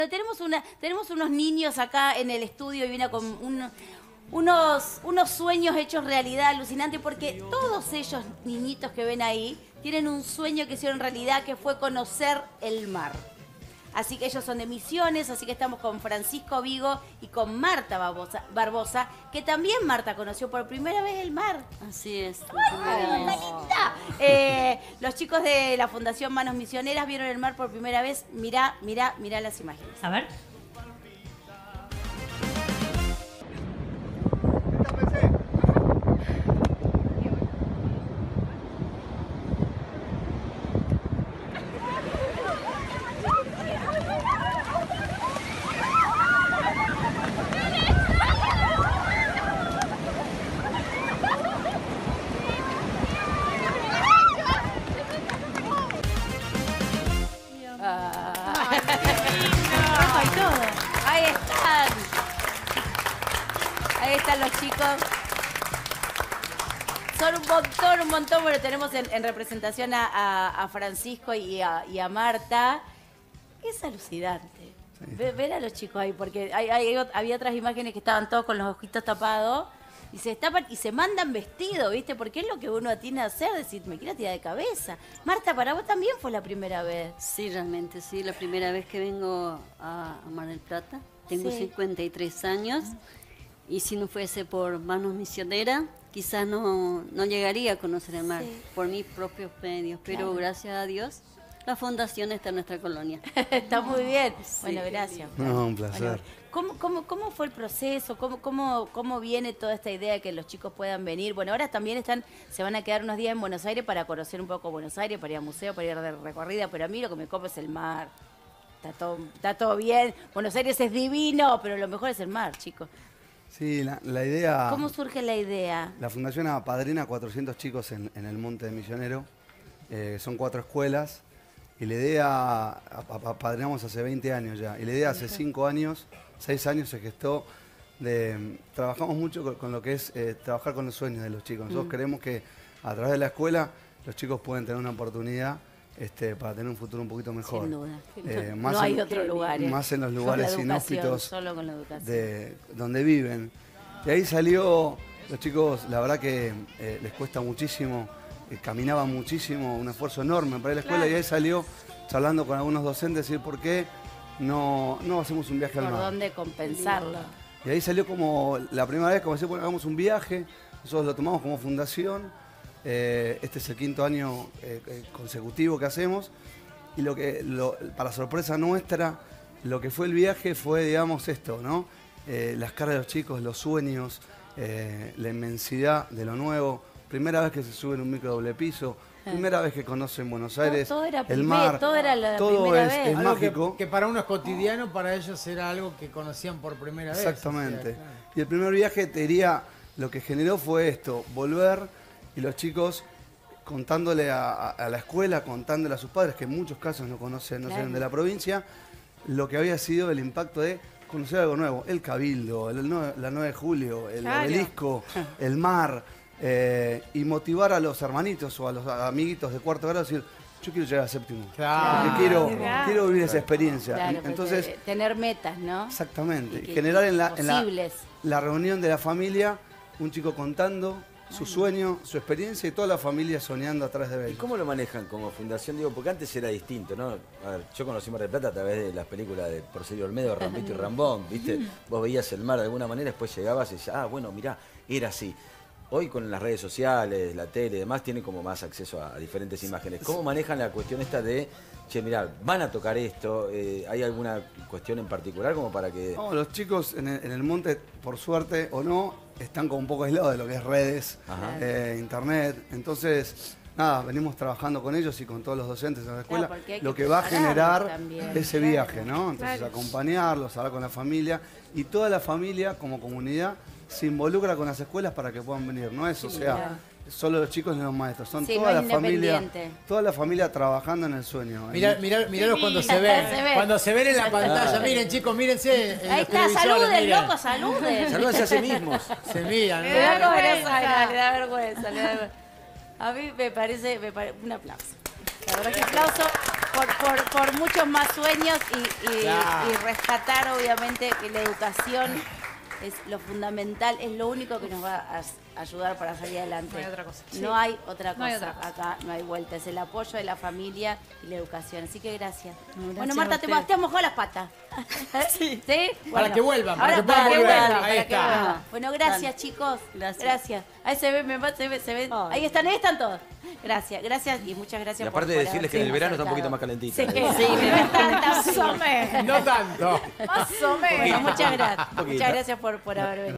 Tenemos unos niños acá en el estudio y viene con unos sueños hechos realidad alucinante, porque todos ellos niñitos que ven ahí tienen un sueño que hicieron realidad, que fue conocer el mar. Así que ellos son de Misiones, así que estamos con Francisco Vigo y con Marta Barbosa, que también Marta conoció por primera vez el mar. Así es. ¡Ay, linda! Los chicos de la Fundación Manos Misioneras vieron el mar por primera vez. Mirá las imágenes. A ver. Ahí están los chicos. Son un montón. Bueno, tenemos en representación a Francisco y a Marta. Es alucinante. Sí. Ver a los chicos ahí, porque había otras imágenes que estaban todos con los ojitos tapados y se destapan y se mandan vestidos, ¿viste? Porque es lo que uno tiene a hacer, decir, me quiero tirar de cabeza. Marta, para vos también fue la primera vez. Sí, realmente, sí. La primera vez que vengo a Mar del Plata. Tengo 53 años. Y si no fuese por Manos Misioneras, quizás no llegaría a conocer el mar por mis propios medios. Pero gracias a Dios, la fundación está en nuestra colonia. Está muy bien. Bueno, gracias. No, un placer. Bueno, ¿cómo fue el proceso? ¿Cómo viene toda esta idea de que los chicos puedan venir? Bueno, ahora también se van a quedar unos días en Buenos Aires para conocer un poco Buenos Aires, para ir a museo, para ir de recorrida, pero a mí lo que me copa es el mar. Está todo bien. Buenos Aires es divino, pero lo mejor es el mar, chicos. Sí, la idea... ¿Cómo surge la idea? La fundación apadrina a 400 chicos en el Monte de Misionero. Son 4 escuelas. Y la idea, apadrinamos hace 20 años ya. Y la idea hace 5 años, 6 años se gestó. Trabajamos mucho con lo que es trabajar con los sueños de los chicos. Nosotros creemos que a través de la escuela los chicos pueden tener una oportunidad para tener un futuro un poquito mejor. Sin duda. No hay otro lugar. Más en los lugares inhóspitos solo con la educación. De donde viven. Y ahí salió, los chicos, la verdad que les cuesta muchísimo, caminaban muchísimo, un esfuerzo enorme para ir a la escuela, y ahí salió, charlando con algunos docentes, decir, ¿por qué no hacemos un viaje al mar? ¿Por dónde compensarlo? Y ahí salió como la primera vez, como decir, bueno, hagamos un viaje, nosotros lo tomamos como fundación. Este es el 5º año consecutivo que hacemos, y para sorpresa nuestra, lo que fue el viaje fue, digamos, esto, ¿no? Las caras de los chicos, los sueños, la inmensidad de lo nuevo, primera vez que se suben un micro doble piso, primera vez que conocen Buenos Aires, el mar, todo era la todo primera vez. Es mágico. Que para uno es cotidiano, para ellos era algo que conocían por primera vez. Exactamente. O sea, claro. Y el primer viaje, te diría, lo que generó fue esto, volver. Y los chicos contándole a la escuela, contándole a sus padres, que en muchos casos no conocen de la provincia, lo que había sido el impacto de conocer algo nuevo. El Cabildo, la 9 de julio, el obelisco, el mar, y motivar a los hermanitos o a los amiguitos de 4º grado a decir, yo quiero llegar a 7º. Claro. Porque quiero vivir esa experiencia. Claro, entonces, tener metas, ¿no? Exactamente. Y generar en la reunión de la familia un chico contando su sueño, su experiencia, y toda la familia soñando a través de ellos. ¿Y cómo lo manejan como fundación? Digo, porque antes era distinto, ¿no? A ver, yo conocí Mar del Plata a través de las películas de Porcelio Olmedo, Rambito y Rambón, ¿viste? Vos veías el mar de alguna manera, después llegabas y decías, bueno, mirá, era así. Hoy con las redes sociales, la tele y demás, tienen como más acceso a diferentes imágenes. ¿Cómo manejan la cuestión esta de, che, mirá, van a tocar esto? ¿Hay alguna cuestión en particular como para que...? No, los chicos en el monte, por suerte o no, están como un poco aislados de lo que es redes, internet. Entonces, nada, venimos trabajando con ellos y con todos los docentes de la escuela, lo que va a generar ese viaje, ¿no? Entonces, acompañarlos, hablar con la familia, y toda la familia como comunidad se involucra con las escuelas para que puedan venir, ¿no? Eso, o sea, solo los chicos ni los maestros, son toda la familia trabajando en el sueño. Míralos cuando se ven. Cuando se ven en la pantalla. Miren, chicos, mírense. Ahí está, saluden, loco, saluden. Salúdense a sí mismos. Se miran. Le da vergüenza. A mí me parece un aplauso. La verdad que aplauso. por muchos más sueños y rescatar obviamente que la educación es lo fundamental, es lo único que nos va a ayudar para salir adelante. No hay otra cosa. No hay otra cosa. No hay otra cosa. Acá no hay vuelta, es el apoyo de la familia y la educación. Así que gracias. Gracias bueno, a Marta, ustedes. te has mojado las patas. ¿Sí? ¿Sí? Para que vuelvan, para ahora que puedan volver. vuelvan, Ahí para que está. vuelvan. Bueno, gracias, Dale. chicos. Gracias. Ahí se ven. Ay. Ahí están todos. Gracias y muchas gracias Y aparte de decirles que en el verano está un poquito más calentito. Sí, Sí, no es tan Más o menos. No tanto. Más o menos. Bueno, muchas gracias. Poquito. Muchas gracias por haber venido.